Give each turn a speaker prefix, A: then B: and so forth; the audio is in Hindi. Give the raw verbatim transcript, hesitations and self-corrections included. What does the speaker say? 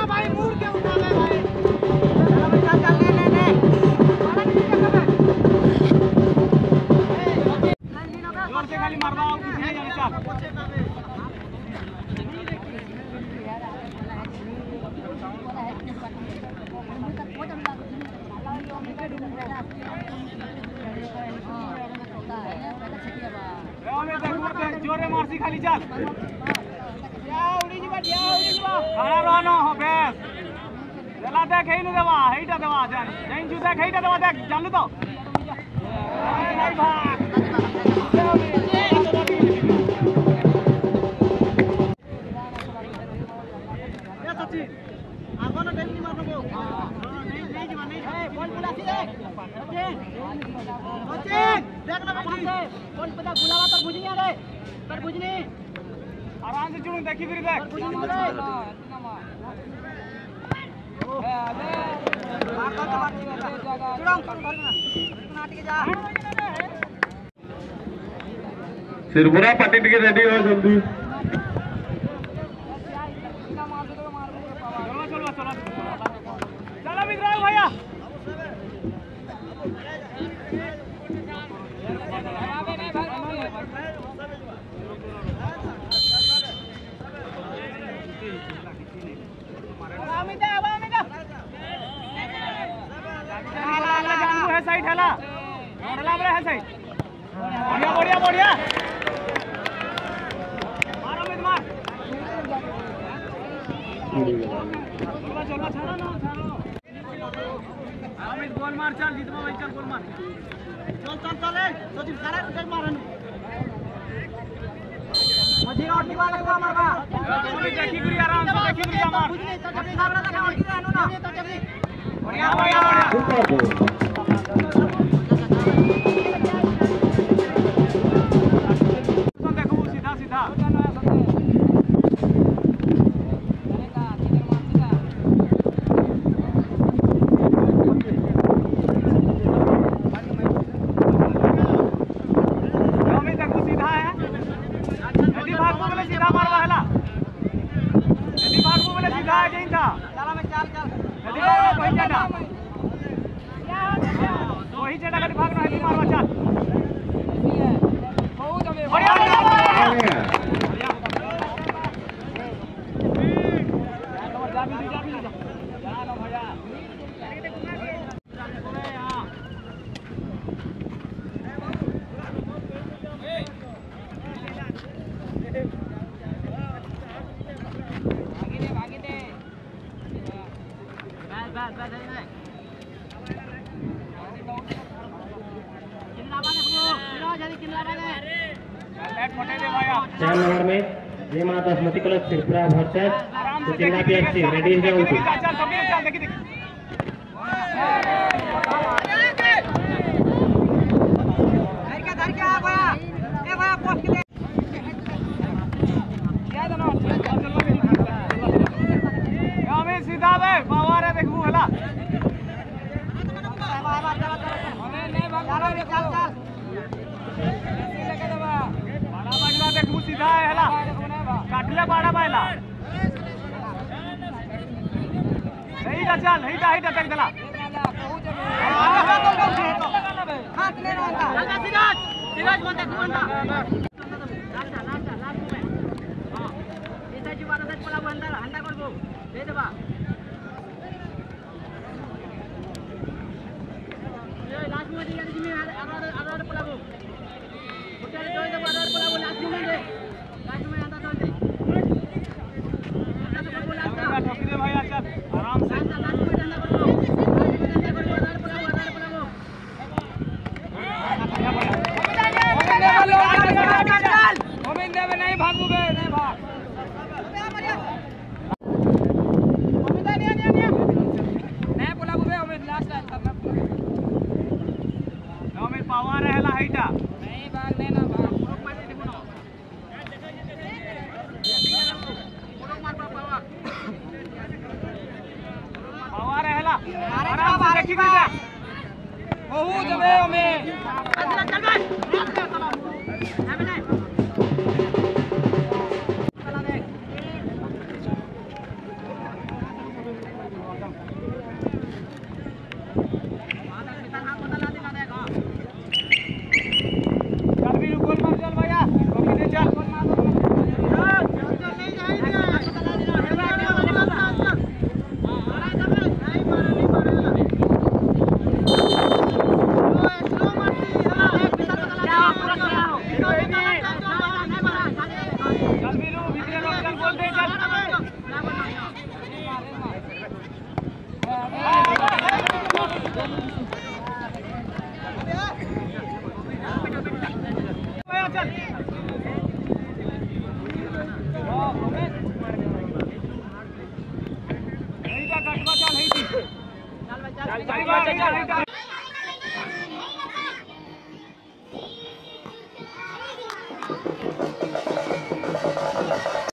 A: भाई मुड़ के उठा ले भाई। चलो बेटा चल ले ले ले।
B: जोर से खाली मारवा और किसी नहीं जाने चाह। जोरे मारसी खाली चल।
A: उड़ी जीवा दिया उड़ी जीवा।
B: खाना रहनो हो बेस। जला दे खेई नु देवा, हेइटा देवा जान। जैन जुदा खेइटा देवा देख जानलु तो। नहीं भाग।
A: ये सचिन। आगो ना डेली मारनो को। नहीं नहीं जीवा नहीं। ए बॉल बुलासी दे। सचिन। सचिन देख ना बेटी। बॉल पता बुलावा तर बुझनी रे। तर बुझनी।
B: आराम से चुन देखी फिर देख।
A: बुझनी रे।
C: सिरपुरा पट्टी के रेडी हो जल्दी।
B: चलो चलो चलो चलो विक्रांत भैया। अमिता अमिता है साइड हेला हेला मेरे है साइड बढ़िया बढ़िया बढ़िया मारो मित मार चलो चलो छाड़ो ना छाड़ो अमित गोल मार चल जीतवा भाई चल गोल मार
A: चल चल चल ए सचिन सारा कुछ मारन मझी रोड निकाल के मार बा
B: अमित देखी गुरी आराम से देखी गुरी मार
A: बुझनी तो जब सारा लगा और की रहनो ना तो जब
B: बढ़िया बढ़िया बढ़िया देखो सीधा सीधा
C: चार नंबर में Jai Mata Smriti club Tripura versus Suchinda PFC ready है उनको
B: चल चल कभी चल देखी देखी
A: घर का घर क्या भैया ए भैया पोस्ट के क्या दोनों
B: हमें सीधा बे पावर है देखू हला
A: हमें नहीं भागना रे चल चल
B: बड़ा बगला देखू सीधा है हला काटले बड़ा बायला नहीं का चल नहीं का ही तक दला
A: हाथ ले रहा था सिराज सिराज बोलता घुमाता लास्ट लास्ट लास्ट में हां इधर जी बारह से पड़ा अंदर हंडा कर दो दे देबा ये लास्ट में दिया जी में अगर अगर पड़ा वो उठा ले दो दे बारह पड़ा वो लास्ट में दे लास्ट में आंदा दो दे अंदर तो बोला था
B: ठोकी दे भाई चल आराम से
A: लास्ट में अंदर कर दो अंदर कर दो अंदर पड़ा वो अंदर पड़ा वो
B: नहीं भागोगे नहीं भाग नहीं बोला बुबे हमें लास्ट टाइम करना हमें पावर है ला हाइटा नहीं भाग नहीं ना भाग पावर है ला आराम से देखी दे बहुत जबे हमें चल भाई हमें नहीं चल नहीं का कटवा चल नहीं थी चल चल चल